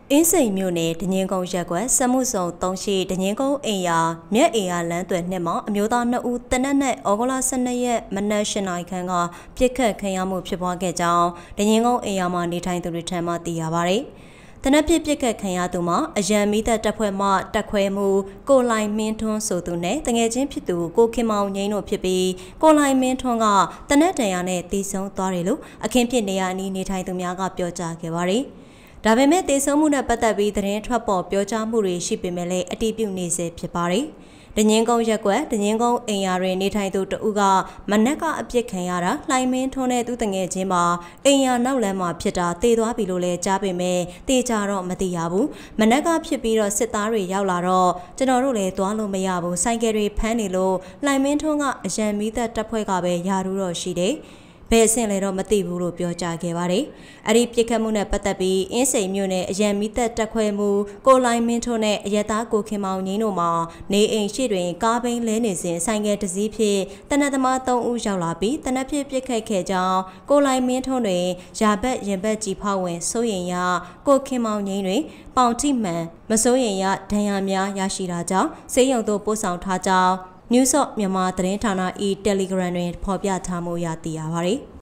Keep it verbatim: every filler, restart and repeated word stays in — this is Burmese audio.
အင်းစိန်မြို့နယ်ဒညင်းကုန်းရက်ကွက်စမှုစုံသုံးရှိဒညင်းကုန်းအိမ်ယာမြက်အိမ်ယာလမ်းသွယ်နှစ်မှာအမျိုးသားနှစ်ဦးတနက်နဲ့ဩဂုတ်လဆယ်နှစ်ရက်မနက်၈နာရီခန့်ကပြစ်ခတ်ခံရမှုဖြစ်ပွားခဲ့ကြောင်းဒညင်းကုန်းအိမ်ယာမှာနေထိုင်သူတွေထံမှသိရပါတယ်။တနက်ပြစ်ပြစ်ခတ်ခံရသူမှာအရန်မီသက်တပ်ဖွဲ့မှတက်ခွဲမှုကိုလိုင်မင်းထွန်းဆိုသူနဲ့တငယ်ချင်းဖြစ်သူကိုခင်မောင်ငိမ့်တို့ဖြစ်ပြီးကိုလိုင်မင်းထွန်းကတနက်တန်ရာနဲ့တီးဆုံးသွားတယ်လို့အခင်းဖြစ်နေရအနီးနေထိုင်သူများကပြောကြားခဲ့ပါတယ်။ဒါပေမဲ့တေဆုံးမှုနဲ့ပတ်သက်ပြီးသတင်းထွက်ပေါ်ပြောကြားမှုတွေရှိပေမဲ့လည်းအတိပြုနေစေဖြစ်ပါတယ်။ဒညင်းကုန်းရက်ကွက်ဒညင်းကုန်းအိမ်ယာတွင်နေထိုင်သူတဦးကမနက်ကအပြစ်ခံရတာလှိုင်းမင်းထွန်းတဲ့သူတငယ်ချင်းမှာအိမ်ယာနောက်လမ်းမှာဖြစ်တာတေသွားပြီလို့လည်းကြားပေမဲ့တေချာတော့မသိရဘူး။မနက်ကဖြစ်ပြီးတော့စစ်သားတွေရောက်လာတော့ကျွန်တော်တို့လည်းသွားလို့မရဘူး။ဆိုင်ကယ်တွေဖမ်းနေလို့လှိုင်းမင်းထွန်းကအရန်မီသက်တပ်ဖွဲ့ကပဲယာရူတော့ရှိတယ်။ဘယ်အဆင့်လဲတော့မသိဘူးလို့ပြောကြားခဲ့ပါတယ်။အဲ့ဒီပြစ်ခတ်မှုနဲ့ပတ်သက်ပြီးအင်းစိန်မြို့နယ်အရန်မီသက်တက်ခွဲမှုကိုလိုင်းမင်းထွန်းနဲ့အရက်သားကိုခင်မောင်ငင်းတို့မှာနေအိမ်ရှိတွင်ကားဘိန်းလဲနေစဉ်ဆိုင်ကယ်တစ်စီးဖြင့်တနက်သမားသုံးဦးရောက်လာပြီးတနက်ဖြစ်ပြစ်ခတ်ခဲ့ကြောင်းကိုလိုင်းမင်းထွန်းတွင်ရာဘက်ရင်ဘက်ကြီးဖောက်ဝင်စိုးရင်ရကိုခင်မောင်ငင်းတွင်ပေါင်ထိမှန်မစိုးရင်ရဒဏ်ရာများရရှိတာကြောင့်စေယုံတို့ပို့ဆောင်ထားကြောင်းNews of မြန်မာသတင်းဌာန e Telegram တွင်ဖော်ပြထားမှုရသိရပါတယ်။